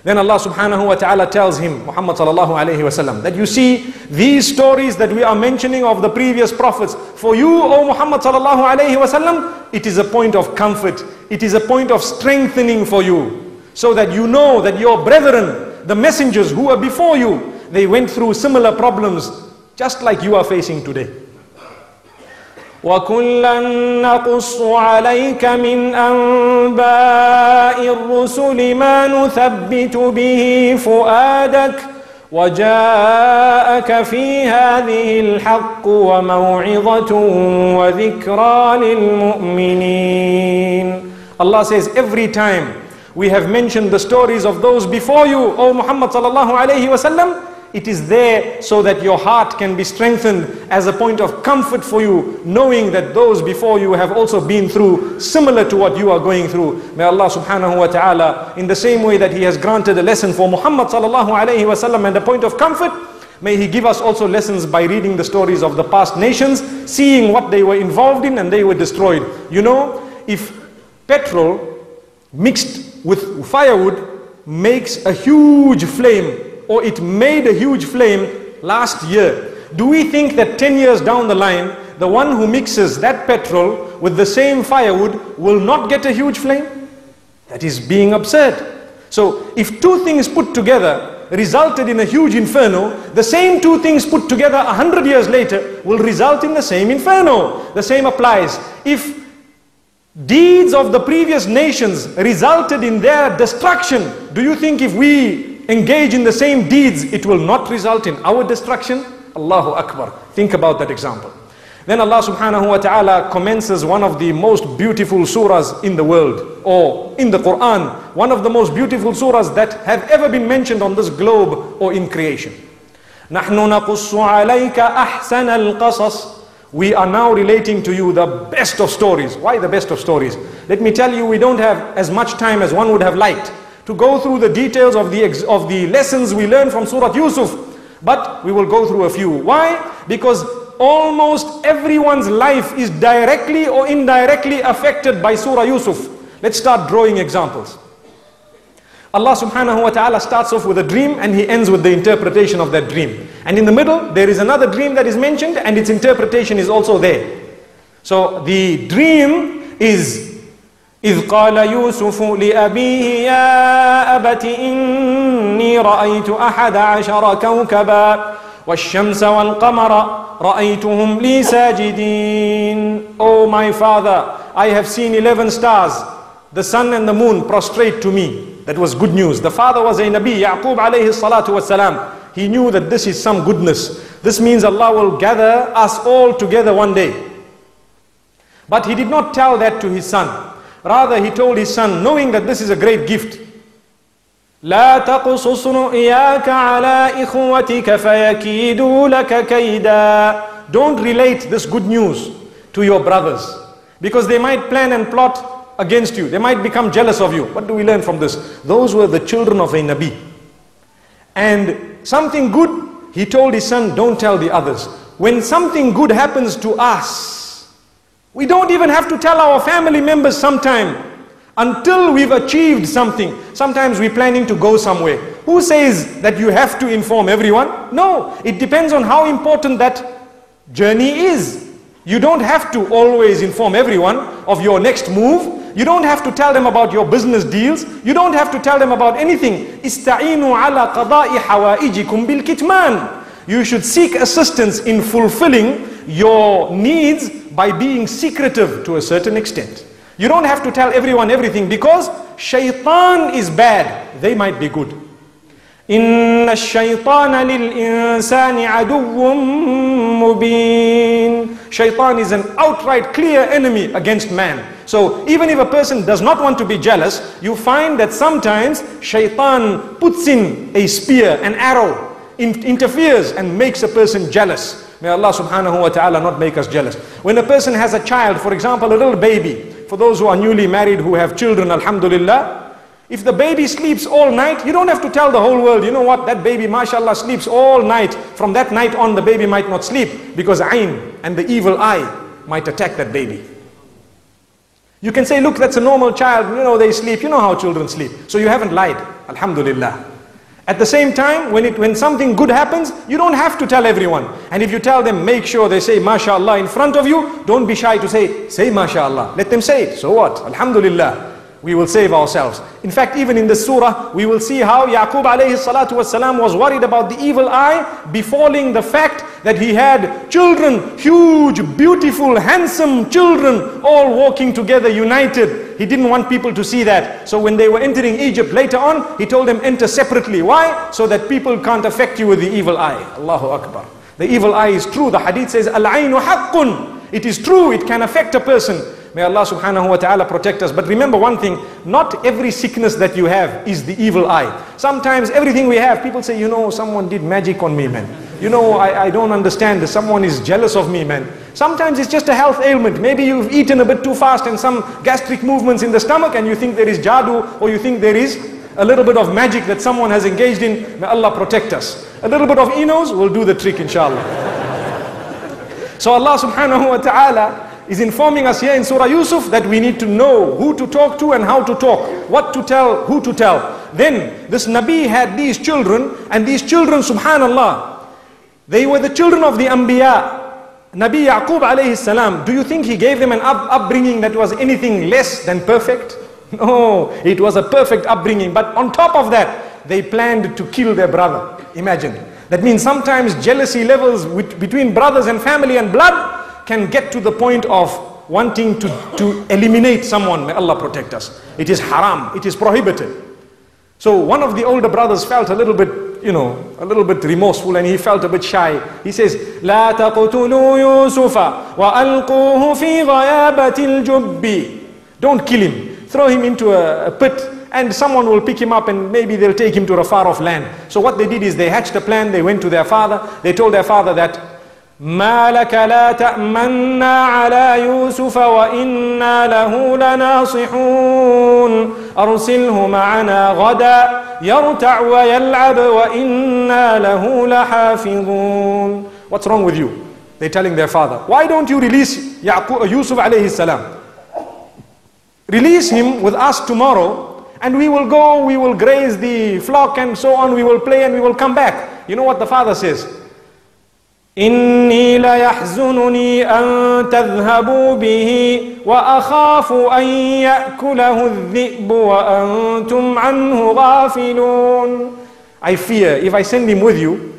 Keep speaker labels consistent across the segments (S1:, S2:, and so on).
S1: Then Allah subhanahu wa ta'ala tells him, Muhammad sallallahu alayhi wa sallam, that you see these stories that we are mentioning of the previous prophets, for you, O Muhammad sallallahu alayhi wa sallam, it is a point of comfort, it is a point of strengthening for you, so that you know that your brethren, the messengers who were before you, they went through similar problems, just like you are facing today.
S2: وَكُلًّا نَقُصُّ عَلَيْكَ مِنْ أَنْبَاءِ الرُّسُلِ مَا نُثَبِّتُ بِهِ فُؤَادَكَ وَجَاءَكَ فِي هَذِهِ الْحَقُّ وَمَوْعِظَةٌ وَذِكْرَى لِلْمُؤْمِنِينَ. Allah says, every time we have mentioned the stories of those before you, O Muhammad sallallahu alayhi wa sallam, it is there so that your heart can be strengthened as a point of comfort for you, knowing that those before you have also been through similar to what you are going through. May Allah subhanahu wa ta'ala, in the same way that He has granted a lesson for Muhammad sallallahu alayhi wa sallam and a point of comfort, may He give us also lessons by reading the stories of the past nations, seeing what they were involved in and they were destroyed. You know, if petrol mixed with firewood makes a huge flame, or it made a huge flame last year, do we think that 10 years down the line, the one who mixes that petrol with the same firewood will not get a huge flame? That is being absurd. So if two things put together resulted in a huge inferno, the same two things put together 100 years later will result in the same inferno. The same applies. If deeds of the previous nations resulted in their destruction, do you think if we engage in the same deeds, it will not result in our destruction? Allahu Akbar. Think about that example. Then Allah subhanahu wa ta'ala commences one of the most beautiful surahs in the world, or in the Quran, one of the most beautiful surahs that have ever been mentioned on this globe or in creation. نَحْنُ نَقُصُّ عَلَيْكَ أَحْسَنَ الْقَصَصِ. We are now relating to you the best of stories. Why the best of stories? Let me tell you, we don't have as much time as one would have liked to go through the details of the lessons we learned from Surah Yusuf. But we will go through a few. Why? Because almost everyone's life is directly or indirectly affected by Surah Yusuf. Let's start drawing examples. Allah subhanahu wa ta'ala starts off with a dream and He ends with the interpretation of that dream. And in the middle, there is another dream that is mentioned and its interpretation is also there. So the dream is إذ قال يوسف لأبيه يا أبت إني رأيت أحد عشر كوكبا والشمس والقمر رأيتهم لي ساجدين. Oh my father, I have seen 11 stars, the sun and the moon prostrate to me. That was good news. The father was a Nabi, Yaqub alayhi salatu wasalam. He knew that this is some goodness. This means Allah will gather us all together one day. But he did not tell that to his son. Rather, he told his son, knowing that this is a great gift, لا تقصص رؤياك على إخوتك فيكيدوا لك كيدا. Don't relate this good news to your brothers, because they might plan and plot against you. They might become jealous of you. What do we learn from this? Those were the children of a Nabi. And something good, he told his son, don't tell the others. When something good happens to us, we don't even have to tell our family members sometime until we've achieved something. Sometimes we're planning to go somewhere. Who says that you have to inform everyone? No, it depends on how important that journey is. You don't have to always inform everyone of your next move. You don't have to tell them about your business deals. You don't have to tell them about anything. Ista'inu ala qada'i hawaijikum bil kitman. You should seek assistance in fulfilling your needs by being secretive to a certain extent. You don't have to tell everyone everything, because shaitan is bad. They might be good. إِنَّ الشَّيْطَانَ لِلْإِنسَانِ عَدُوٌّ مُبِينٌ. Shaitan is an outright clear enemy against man. So even if a person does not want to be jealous, you find that sometimes shaitan puts in a spear, an arrow, interferes and makes a person jealous. May Allah subhanahu wa ta'ala not make us jealous. When a person has a child, for example, a little baby, for those who are newly married who have children, alhamdulillah, if the baby sleeps all night, you don't have to tell the whole world, you know what, that baby, mashallah, sleeps all night. From that night on, the baby might not sleep, because ayn and the evil eye might attack that baby. You can say, look, that's a normal child, you know, they sleep, you know how children sleep. So you haven't lied.
S1: Alhamdulillah. At the same time, when something good happens, you don't have to tell everyone. And if you tell them, make sure they say MashaAllah in front of you. Don't be shy to say MashaAllah. Let them say it. So what? Alhamdulillah. We will save ourselves. In fact, even in the surah, we will see how Yaqub alayhi salatu wasalam was worried about the evil eye befalling the fact that he had children, huge, beautiful, handsome children, all walking together, united. He didn't want people to see that. So when they were entering Egypt later on, he told them enter separately. Why? So that people can't affect you with the evil eye. Allahu Akbar. The evil eye is true. The hadith says, Al-aynu haqqun. It is true, it can affect a person. May Allah subhanahu wa ta'ala protect us. But remember one thing, not every sickness that you have is the evil eye. Sometimes everything we have, people say, you know, someone did magic on me, man. You know, I don't understand this. Someone is jealous of me, man. Sometimes it's just a health ailment. Maybe you've eaten a bit too fast and some gastric movements in the stomach and you think there is jadoo, or you think there is a little bit of magic that someone has engaged in. May Allah protect us. A little bit of enos will do the trick, inshallah. So Allah subhanahu wa ta'ala is informing us here in Surah Yusuf that we need to know who to talk to and how to talk, what to tell, who to tell. Then this Nabi had these children, and these children, subhanallah, they were the children of the Anbiya. Nabi Yaqub alayhi salam, do you think he gave them an upbringing that was anything less than perfect? No, it was a perfect upbringing. But on top of that, they planned to kill their brother. Imagine. That means sometimes jealousy levels between brothers and family and blood can get to the point of wanting to eliminate someone. May Allah protect us. It is haram. It is prohibited. So one of the older brothers felt a little bit, a little bit remorseful, and he felt a bit shy. He says, لا تقتلوا يوسف وألقوه في غيابة الجب. Don't kill him. Throw him into a pit, and someone will pick him up and maybe they'll take him to a far off land. So what they did is they hatched a plan. They went to their father. They told their father that, ما لك لا تأمنا على يوسف وإنا له لناصحون أرسله معنا غدا يرتع ويلعب وإنا له لحافظون. What's wrong with you? They're telling their father, why don't you release Yusuf alayhi salam? Release him with us tomorrow, and we will go, we will graze the flock and so on, we will play and we will come back. You know what the father says? إني ليحزنني أن تذهبوا به وأخاف أن يأكله الذئب وأنتم عنه غافلون. I fear if I send him with you,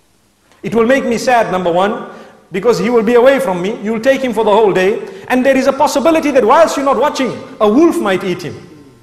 S1: it will make me sad, number one, because he will be away from me. You will take him for the whole day, and there is a possibility that whilst you're not watching, a wolf might eat him.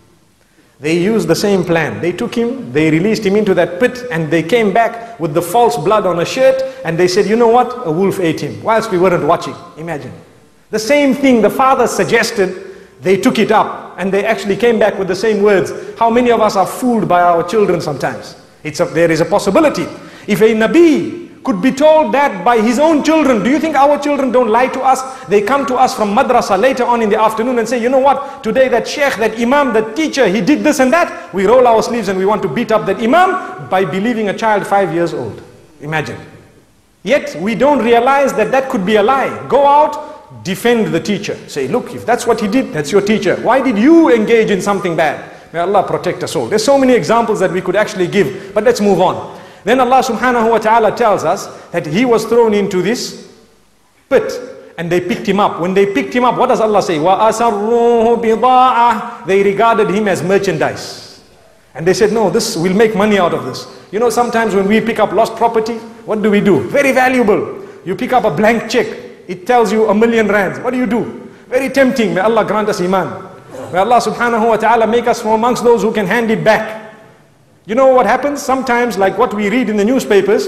S1: They used the same plan. They took him, they released him into that pit, and they came back with the false blood on a shirt, and they said, you know what? A wolf ate him, whilst we weren't watching. Imagine. The same thing the father suggested, they took it up, and they actually came back with the same words. How many of us are fooled by our children sometimes? There is a possibility. If a Nabi could be told that by his own children, do you think our children don't lie to us? They come to us from madrasa later on in the afternoon and say, you know what, today that sheikh, that imam, that teacher, he did this and that. We roll our sleeves and we want to beat up that imam by believing a child 5 years old. Imagine. Yet we don't realize that that could be a lie. Go out, defend the teacher. Say, look, if that's what he did, that's your teacher. Why did you engage in something bad? May Allah protect us all. There's so many examples that we could actually give, but let's move on. Then Allah subhanahu wa ta'ala tells us that he was thrown into this pit and they picked him up. When they picked him up, what does Allah say? وَأَسَرُّوهُ بِضَاعَةً. They regarded him as merchandise. And they said, no, we'll make money out of this. You know, sometimes when we pick up lost property, what do we do? Very valuable. You pick up a blank check. It tells you 1,000,000 rands. What do you do? Very tempting. May Allah grant us iman. May Allah subhanahu wa ta'ala make us from amongst those who can hand it back. You know what happens? Sometimes, like what we read in the newspapers,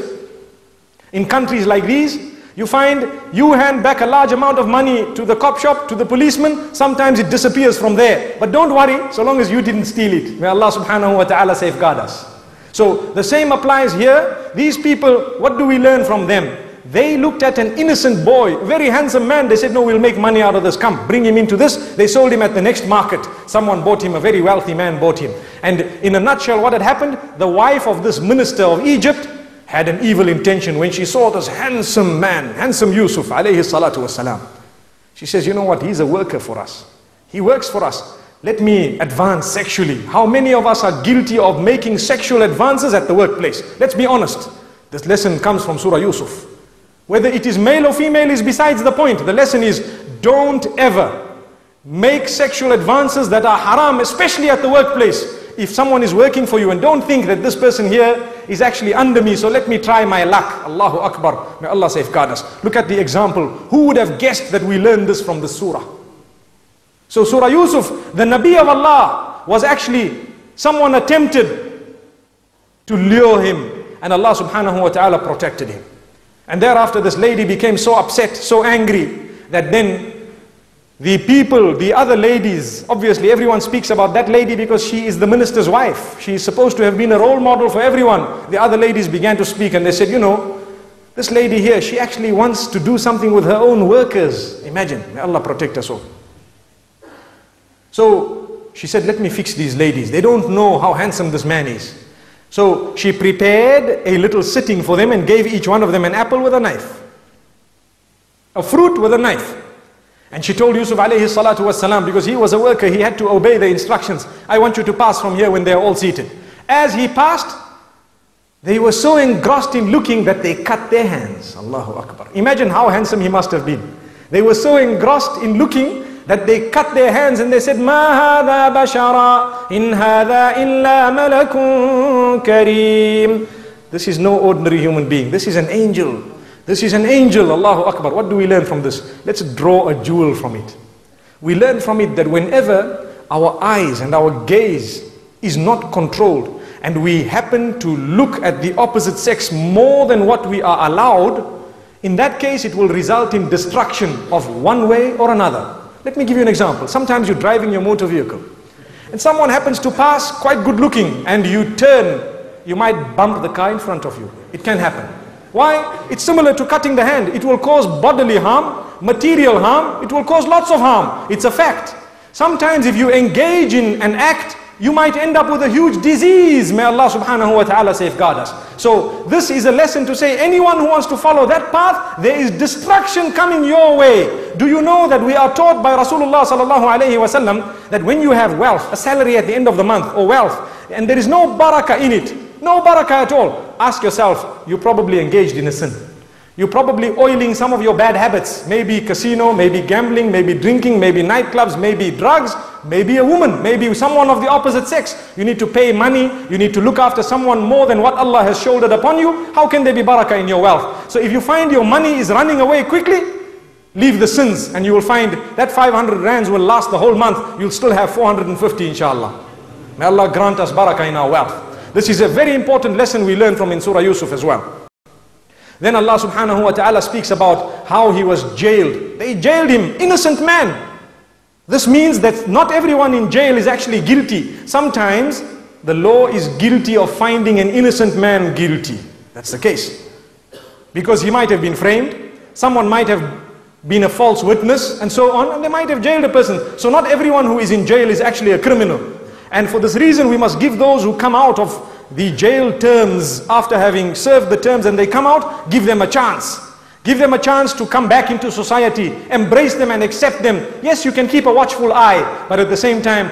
S1: in countries like these, you find you hand back a large amount of money to the cop shop, to the policeman, sometimes it disappears from there. But don't worry, so long as you didn't steal it. May Allah subhanahu wa ta'ala safeguard us. So the same applies here. These people, what do we learn from them? They looked at an innocent boy, a very handsome man. They said, no, we'll make money out of this. Come, bring him into this. They sold him at the next market. Someone bought him, a very wealthy man bought him. And in a nutshell, what had happened? The wife of this minister of Egypt had an evil intention when she saw this handsome man, handsome Yusuf, alayhi salatu wasalam. She says, you know what? He's a worker for us. He works for us. let me advance sexually. How many of us are guilty of making sexual advances at the workplace? Let's be honest. This lesson comes from Surah Yusuf. Whether it is male or female is besides the point. The lesson is, don't ever make sexual advances that are haram, especially at the workplace. If someone is working for you, and don't think that this person here is actually under me, so let me try my luck. Allahu Akbar. May Allah safeguard us. Look at the example. Who would have guessed that we learned this from the surah? So Surah Yusuf, the Nabi of Allah, was actually, someone attempted to lure him, and Allah subhanahu wa ta'ala protected him. And thereafter this lady became so upset, so angry, that then the people, the other ladies, obviously everyone speaks about that lady because she is the minister's wife. She is supposed to have been a role model for everyone. The other ladies began to speak, and they said, you know, this lady here, she actually wants to do something with her own workers. Imagine, may Allah protect us all. So she said, let me fix these ladies. They don't know how handsome this man is. So she prepared a little sitting for them and gave each one of them an apple with a knife, a fruit with a knife. And she told Yusuf alayhi salatu wassalam, because he was a worker, he had to obey the instructions. I want you to pass from here when they are all seated. As he passed, they were so engrossed in looking that they cut their hands. Allahu Akbar. Imagine how handsome he must have been. They were so engrossed in looking that they cut their hands, and they said, "Ma hadha bashara, in hadha illa malakun kareem." This is no ordinary human being. This is an angel. This is an angel. Allahu Akbar. What do we learn from this? Let's draw a jewel from it. We learn from it that whenever our eyes and our gaze is not controlled, and we happen to look at the opposite sex more than what we are allowed, in that case it will result in destruction of one way or another. Let me give you an example. Sometimes you're driving your motor vehicle and someone happens to pass quite good looking, and you turn, you might bump the car in front of you. It can happen. Why? It's similar to cutting the hand. It will cause bodily harm, material harm, it will cause lots of harm. It's a fact. Sometimes if you engage in an act, you might end up with a huge disease. May Allah subhanahu wa ta'ala safeguard us. So this is a lesson to say, anyone who wants to follow that path, there is destruction coming your way. Do you know that we are taught by Rasulullah sallallahu alayhi wa sallam that when you have wealth, a salary at the end of the month, or wealth, and there is no barakah in it, no barakah at all, ask yourself, you probably engaged in a sin. You're probably oiling some of your bad habits. Maybe casino, maybe gambling, maybe drinking, maybe nightclubs, maybe drugs, maybe a woman, maybe someone of the opposite sex. You need to pay money, you need to look after someone more than what Allah has shouldered upon you. How can there be barakah in your wealth? So if you find your money is running away quickly, leave the sins, and you will find that 500 rands will last the whole month. You'll still have 450 inshallah. May Allah grant us barakah in our wealth. This is a very important lesson we learn from in Surah Yusuf as well. Then Allah subhanahu wa ta'ala speaks about how he was jailed. They jailed him, innocent man. This means that not everyone in jail is actually guilty. Sometimes the law is guilty of finding an innocent man guilty. That's the case. Because he might have been framed, someone might have been a false witness, and so on, and they might have jailed a person. So not everyone who is in jail is actually a criminal. And for this reason we must give those who come out of the jail terms, after having served the terms and they come out, give them a chance. Give them a chance to come back into society, embrace them and accept them. Yes, you can keep a watchful eye, but at the same time,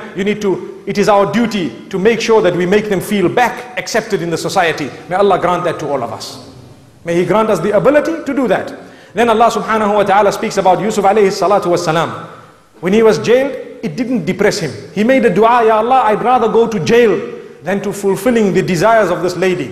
S1: it is our duty to make sure that we make them feel back accepted in the society. May Allah grant that to all of us. May He grant us the ability to do that. Then Allah subhanahu wa ta'ala speaks about Yusuf alayhi salatu wassalam. When he was jailed, it didn't depress him. He made a dua, Ya Allah, I'd rather go to jail than to fulfilling the desires of this lady.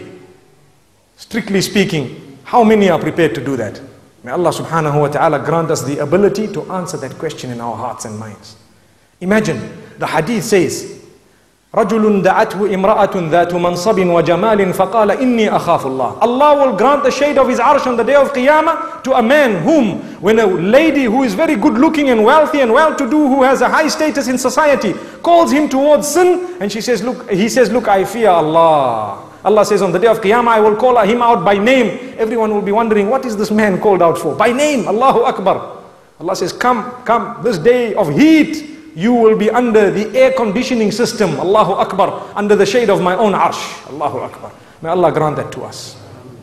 S1: Strictly speaking, how many are prepared to do that? May Allah subhanahu wa ta'ala grant us the ability to answer that question in our hearts and minds. Imagine, the hadith says, رَجُلٌ دَعَتْهُ إِمْرَأَةٌ ذَاتُ مَنْصَبٍ وَجَمَالٍ فَقَالَ إِنِّي أَخَافُ اللَّهِ. Allah will grant the shade of His arsh on the day of Qiyamah to a man whom, when a lady who is very good looking and wealthy and well-to-do, who has a high status in society, calls him towards sin, and he says, look, I fear Allah. Allah says on the day of Qiyamah, I will call him out by name. Everyone will be wondering, what is this man called out for? By name, Allahu Akbar. Allah says, come, this day of heat, you will be under the air conditioning system, Allahu Akbar, under the shade of my own arsh, Allahu Akbar. May Allah grant that to us.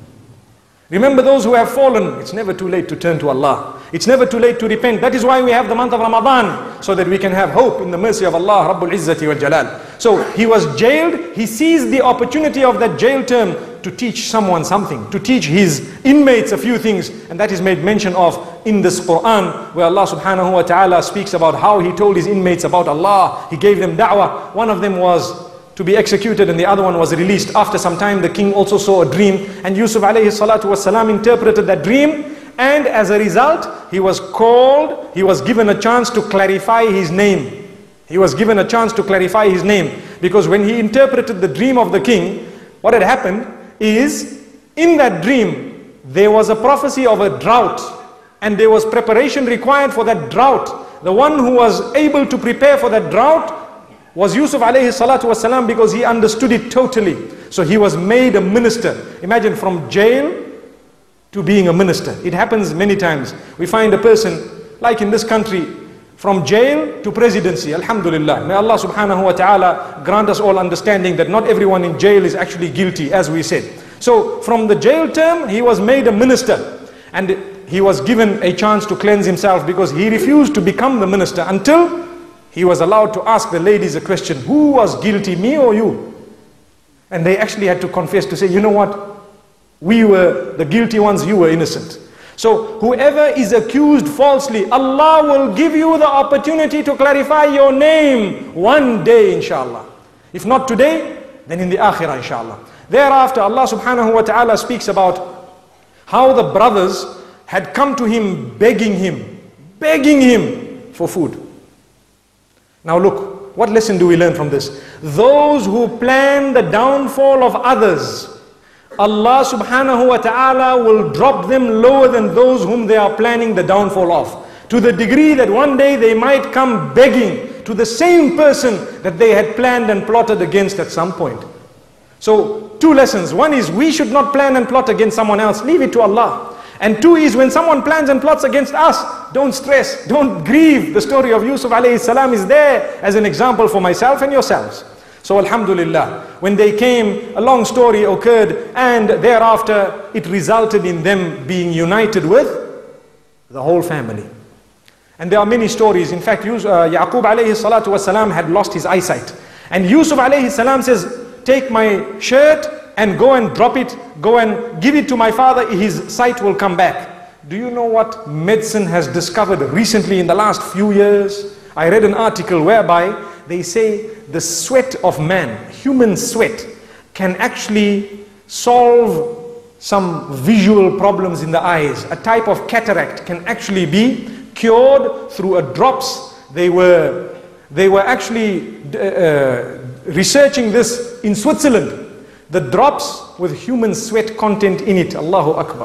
S1: Remember those who have fallen, it's never too late to turn to Allah. It's never too late to repent. That is why we have the month of Ramadan, so that we can have hope in the mercy of Allah Rabbul Izzati wal Jalal. So he was jailed. He seized the opportunity of that jail term to teach someone something, to teach his inmates a few things, and that is made mention of in this Quran, where Allah subhanahu wa ta'ala speaks about how he told his inmates about Allah. He gave them da'wah. One of them was to be executed and the other one was released. After some time the king also saw a dream, and Yusuf alayhi salatu wasalam interpreted that dream, and as a result he was called, he was given a chance to clarify his name. He was given a chance to clarify his name, because when he interpreted the dream of the king, what had happened is, in that dream there was a prophecy of a drought, and there was preparation required for that drought. The one who was able to prepare for that drought was Yusuf alayhi salatu wasalam, because he understood it totally. So he was made a minister. Imagine, from jail to being a minister. It happens many times. We find a person, like in this country, from jail to presidency. Alhamdulillah. May Allah subhanahu wa ta'ala grant us all understanding that not everyone in jail is actually guilty, as we said. So from the jail term, he was made a minister, and he was given a chance to cleanse himself, because he refused to become the minister until he was allowed to ask the ladies a question: who was guilty, me or you? And they actually had to confess, to say, you know what, we were the guilty ones, you were innocent. So whoever is accused falsely, Allah will give you the opportunity to clarify your name one day, inshallah. If not today, then in the akhirah, inshallah. Thereafter, Allah subhanahu wa ta'ala speaks about how the brothers had come to him begging him for food. Now look, what lesson do we learn from this? Those who plan the downfall of others, Allah subhanahu wa ta'ala will drop them lower than those whom they are planning the downfall of, to the degree that one day they might come begging to the same person that they had planned and plotted against at some point. So two lessons. One is, we should not plan and plot against someone else. Leave it to Allah. And two is, when someone plans and plots against us, don't stress, don't grieve. The story of Yusuf alayhi salam is there as an example for myself and yourselves. So alhamdulillah, when they came, a long story occurred, and thereafter it resulted in them being united with the whole family. And there are many stories. In fact, Yaqub alayhi salatu wasalam had lost his eyesight. And Yusuf alayhi salam says, take my shirt and go and drop it, go and give it to my father, his sight will come back. Do you know what medicine has discovered recently in the last few years? I read an article whereby they say the sweat of man, human sweat, can actually solve some visual problems in the eyes. A type of cataract can actually be cured through a drops. They were actually researching this in Switzerland. The drops with human sweat content in it. Allahu Akbar.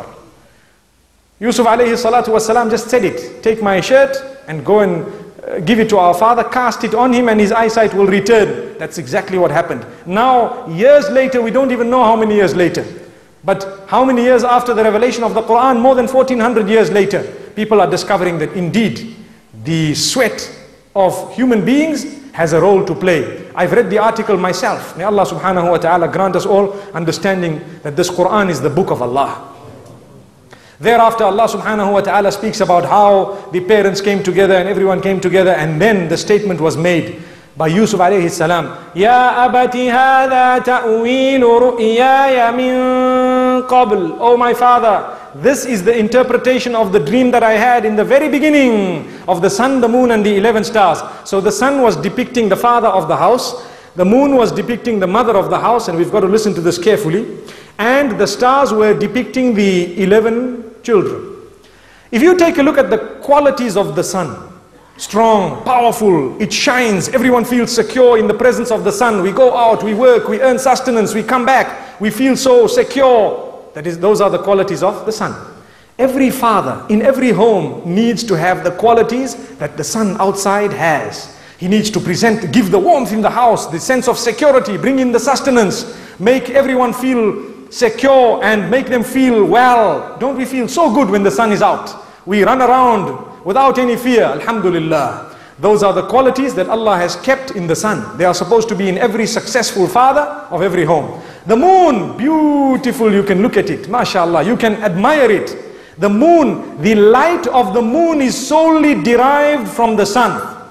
S1: Yusuf alayhi salatu wasalam just said it. Take my shirt and go and give it to our father, cast it on him and his eyesight will return. That's exactly what happened. Now, years later, we don't even know how many years later. But how many years after the revelation of the Quran? More than 1400 years later, people are discovering that indeed the sweat of human beings has a role to play. I've read the article myself. May Allah subhanahu wa ta'ala grant us all understanding that this Quran is the book of Allah. Thereafter, Allah subhanahu wa ta'ala speaks about how the parents came together and everyone came together, and then the statement was made by Yusuf alayhi salam, Ya abati hadha ta'weelu ru'yaya min qabl. Oh my father, this is the interpretation of the dream that I had in the very beginning of the sun, the moon and the 11 stars. So the sun was depicting the father of the house, the moon was depicting the mother of the house, and we've got to listen to this carefully, and the stars were depicting the 11 children. If you take a look at the qualities of the sun, strong, powerful, it shines, everyone feels secure in the presence of the sun. We go out, we work, we earn sustenance, we come back, we feel so secure. Those are the qualities of the sun. Every father in every home needs to have the qualities that the sun outside has. He needs to give the warmth in the house, the sense of security, bring in the sustenance, make everyone feel secure and make them feel well. Don't we feel so good when the sun is out? We run around without any fear, alhamdulillah. Those are the qualities that Allah has kept in the sun. They are supposed to be in every successful father of every home. The moon, beautiful, you can look at it, mashallah, you can admire it. The moon, the light of the moon is solely derived from the sun.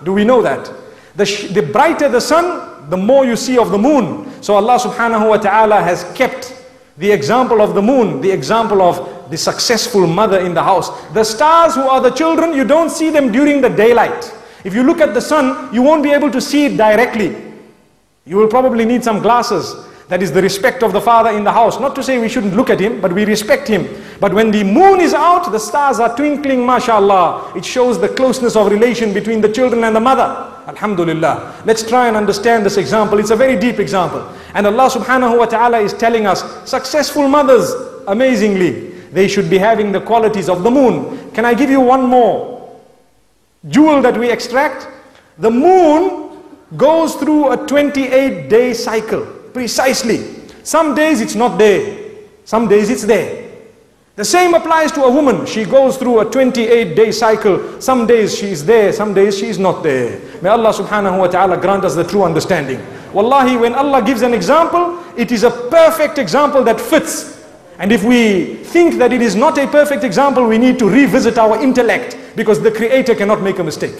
S1: Do we know that? The brighter the sun, the more you see of the moon. So Allah subhanahu wa ta'ala has kept the example of the moon, the example of the successful mother in the house. The stars who are the children, you don't see them during the daylight. If you look at the sun, you won't be able to see it directly. You will probably need some glasses. That is the respect of the father in the house. Not to say we shouldn't look at him, but we respect him. But when the moon is out, the stars are twinkling, mashallah. It shows the closeness of relation between the children and the mother. Alhamdulillah. Let's try and understand this example. It's a very deep example. And Allah subhanahu wa ta'ala is telling us, successful mothers, amazingly, they should be having the qualities of the moon. Can I give you one more jewel that we extract? The moon goes through a 28-day cycle. Precisely. Some days it's not there. Some days it's there. The same applies to a woman. She goes through a 28-day cycle. Some days she is there, some days she is not there. May Allah subhanahu wa ta'ala grant us the true understanding. Wallahi, when Allah gives an example, it is a perfect example that fits. And if we think that it is not a perfect example, we need to revisit our intellect, because the Creator cannot make a mistake.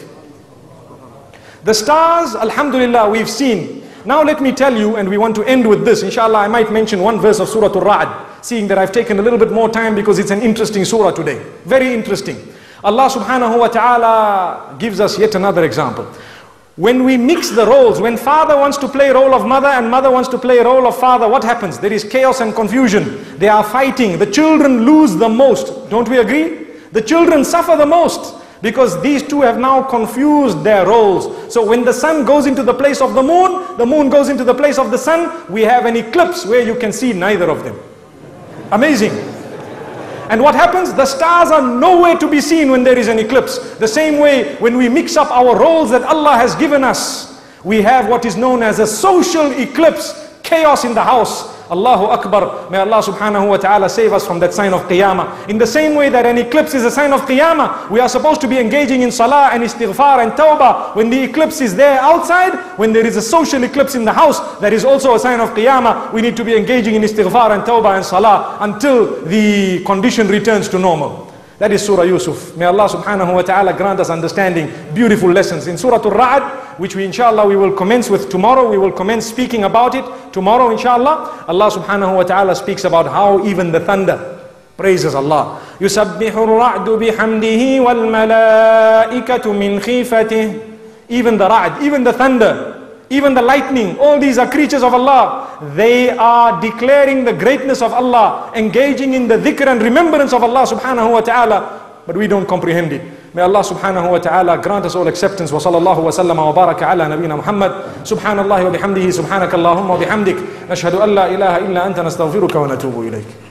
S1: The stars, alhamdulillah, we've seen. Now let me tell you, and we want to end with this. Inshallah, I might mention one verse of Surah Al-Ra'd, seeing that I've taken a little bit more time because it's an interesting surah today. Very interesting. Allah subhanahu wa ta'ala gives us yet another example. When we mix the roles, when father wants to play role of mother and mother wants to play role of father, what happens? There is chaos and confusion. They are fighting. The children lose the most. Don't we agree? The children suffer the most, because these two have now confused their roles. So when the sun goes into the place of the moon goes into the place of the sun, we have an eclipse where you can see neither of them. Amazing. And what happens? The stars are nowhere to be seen when there is an eclipse. The same way, when we mix up our roles that Allah has given us, we have what is known as a social eclipse, chaos in the house. Allahu Akbar. May Allah subhanahu wa ta'ala save us from that sign of Qiyamah. In the same way that an eclipse is a sign of Qiyamah, we are supposed to be engaging in salah and istighfar and tawbah. When the eclipse is there outside, when there is a social eclipse in the house, that is also a sign of Qiyamah. We need to be engaging in istighfar and tawbah and salah until the condition returns to normal. That is Surah Yusuf. May Allah subhanahu wa ta'ala grant us understanding, beautiful lessons. In Surah Al-Ra'd, which we inshallah we will commence with tomorrow, we will commence speaking about it tomorrow inshallah. Allah subhanahu wa ta'ala speaks about how even the thunder praises Allah. يُسَبِّحُ الرَّعْدُ بِحَمْدِهِ وَالْمَلَائِكَةُ مِنْ خِيفَتِهِ. Even the ra'd, even the thunder, even the lightning, all these are creatures of Allah. They are declaring the greatness of Allah, engaging in the dhikr and remembrance of Allah subhanahu wa ta'ala, but we don't comprehend it. May Allah subhanahu wa ta'ala grant us all acceptance. Wa sallallahu wa sallama wa baraka ala nabina Muhammad. Subhanallah wa bihamdihi, subhanakallahumma wa bihamdik. Nashhadu an la ilaha illa anta nastaghfiruka wa natubu ilayk.